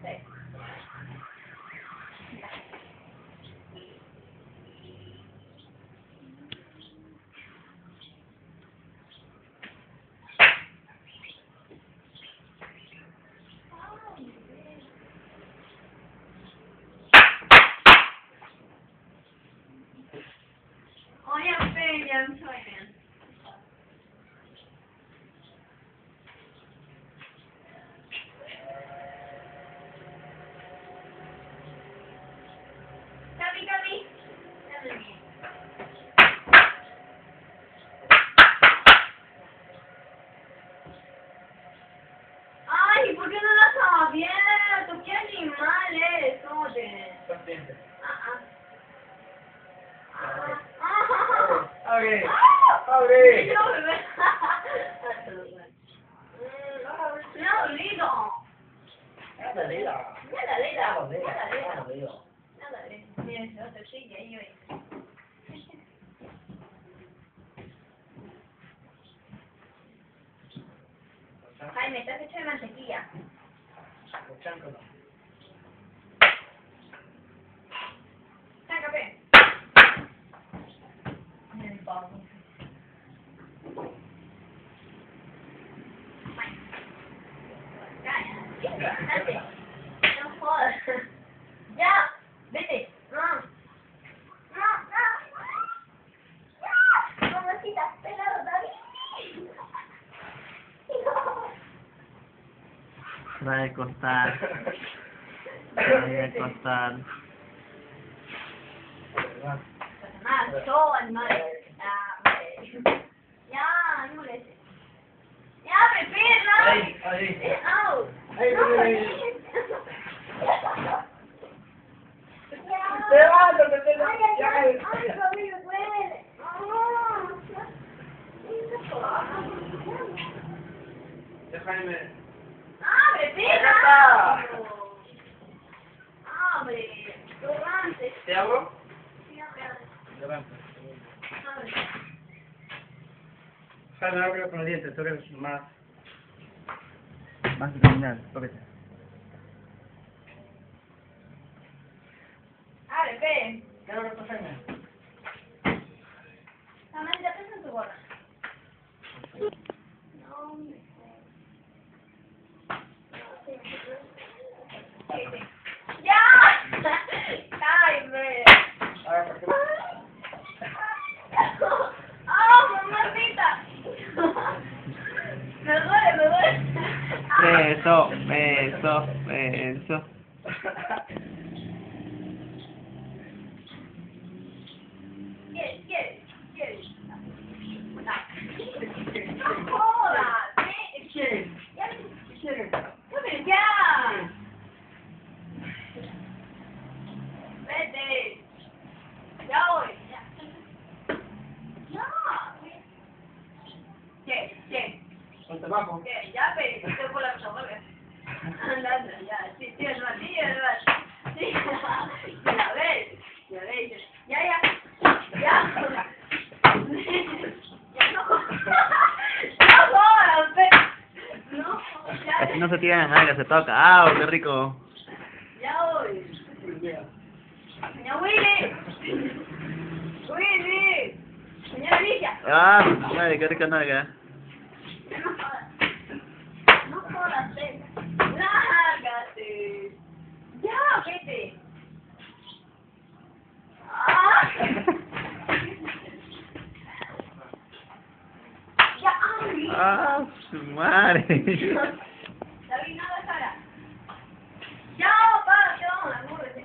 Oh, yeah, baby, I'm sorry, man. Gabi. Ay, ¿por qué no lo has abierto? ¿Qué animal eres, oye? Paciente. Abre. Abre. No, bebé. No, Lido. Nada, Lila. Nada, Lido. Nada, Lila. Nada, Lido. Mira, ese otro sí, ahí yo. Jaime, estás hecho de mantequilla. Chanco no. Saca, ve. Mira el pavo. Cállate. No jodas. Ya, vete. Mamacita, pelado, David. Trae costar. Trae costar. Animal, yo, animal. Ya, no molestes. Ya, Pepe, no. Ahí. Au. Ahí, No, ahí. Ya. Levántate, Ay, papi, me duele. Jaime. ¡Abre, Acá está. perra! ¡Abre! ¡Torrante! ¿Te abro? Sí, abre. Levanta. Abre. Jaime, abre con los dientes, tú eres más. Más terminal, tóquete. Abre, ve. ¿Qué abro con Jaime? Mamá, ya pesa en tu gorra. No, me ¡Ya! ¡Jaime! A ver, ¿por qué? ¡Ah, mamacita! Me duele. Beso. ¿Quieres? No jodas, ¿Quién? Ya, ¿Quién? ya. Vete. Ya voy. Ya. ¿Qué? Ponte bajo. ¿Qué? Ya, ve. Estoy por la cabeza. Anda, ya. Sí, es verdad. Sí. Ya ves. Ya. Ya no. No jodas, ve. No, ya. Así no se tira en nalga, se toca. ¡Ah, qué rico! Ya voy. Señor Willy. Señora Alicia. ¡Ah, madre, qué rica nalga! No jodas, ven. Lárgate. Ya, vete. Ya, ay. ¡Ah, su madre! David, nada, Sara. Ya, pa, ¿qué vamos?